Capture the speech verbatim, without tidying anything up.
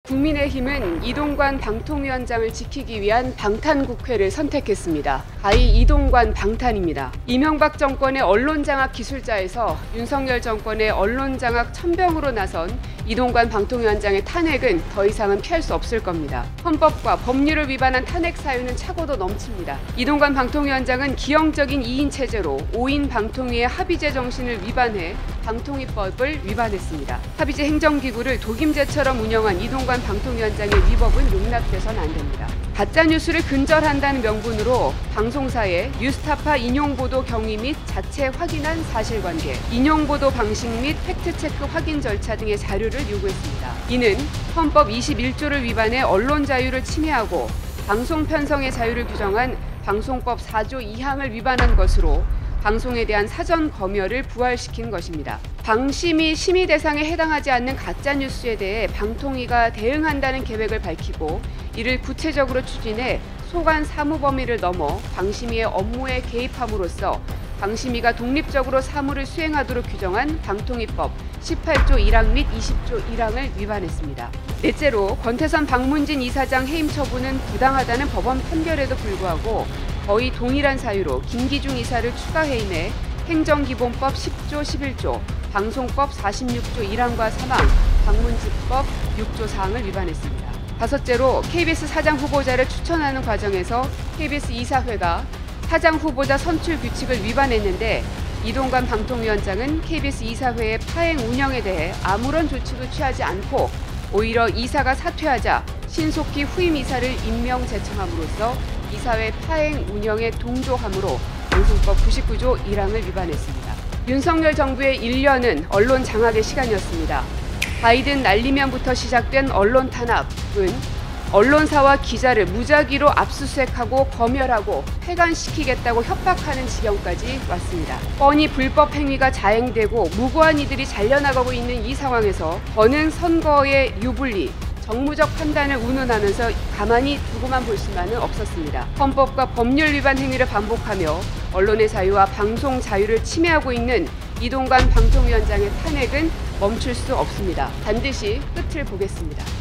국민의힘은 이동관 방통위원장을 지키기 위한 방탄국회를 선택했습니다. 가히 이동관 방탄입니다. 이명박 정권의 언론장악 기술자에서 윤석열 정권의 언론장악 천병으로 나선 이동관 방통위원장의 탄핵은 더 이상은 피할 수 없을 겁니다. 헌법과 법률을 위반한 탄핵 사유는 차고도 넘칩니다. 이동관 방통위원장은 기형적인 이 인 체제로 오 인 방통위의 합의제 정신을 위반해 방통위법을 위반했습니다. 합의제 행정기구를 독임제처럼 운영한 이동관 방통위원장의 위법은 용납돼선 안 됩니다. 가짜뉴스를 근절한다는 명분으로 방송사에 뉴스타파 인용보도 경위 및 자체 확인한 사실관계, 인용보도 방식 및 팩트체크 확인 절차 등의 자료를 요구했습니다. 이는 헌법 이십일 조를 위반해 언론 자유를 침해하고 방송 편성의 자유를 규정한 방송법 사 조 이 항을 위반한 것으로 방송에 대한 사전 검열을 부활시킨 것입니다. 방심이 심의 대상에 해당하지 않는 가짜뉴스에 대해 방통위가 대응한다는 계획을 밝히고 이를 구체적으로 추진해 소관 사무 범위를 넘어 방심위의 업무에 개입함으로써 방심위가 독립적으로 사무를 수행하도록 규정한 방통위법 십팔 조 일 항 및 이십 조 일 항을 위반했습니다. 넷째로 권태선 박문진 이사장 해임 처분은 부당하다는 법원 판결에도 불구하고 거의 동일한 사유로 김기중 이사를 추가 해임해 행정기본법 십 조 십일 조, 방송법 사십육 조 일 항과 삼 항, 방문집법 육 조 사 항을 위반했습니다. 다섯째로 케이비에스 사장 후보자를 추천하는 과정에서 케이비에스 이사회가 사장 후보자 선출 규칙을 위반했는데 이동관 방통위원장은 케이비에스 이사회의 파행 운영에 대해 아무런 조치도 취하지 않고 오히려 이사가 사퇴하자 신속히 후임 이사를 임명 제청함으로써 이사회 파행 운영에 동조함으로 방송법 구십구 조 일 항을 위반했습니다. 윤석열 정부의 일 년은 언론 장악의 시간이었습니다. 바이든 날리면부터 시작된 언론 탄압은 언론사와 기자를 무작위로 압수수색하고 검열하고 폐간시키겠다고 협박하는 지경까지 왔습니다. 뻔히 불법 행위가 자행되고 무고한 이들이 잘려나가고 있는 이 상황에서 저는 선거의 유불리, 정무적 판단을 운운하면서 가만히 두고만 볼 수만은 없었습니다. 헌법과 법률 위반 행위를 반복하며 언론의 자유와 방송 자유를 침해하고 있는 이동관 방통위원장의 탄핵은 멈출 수 없습니다. 반드시 끝을 보겠습니다.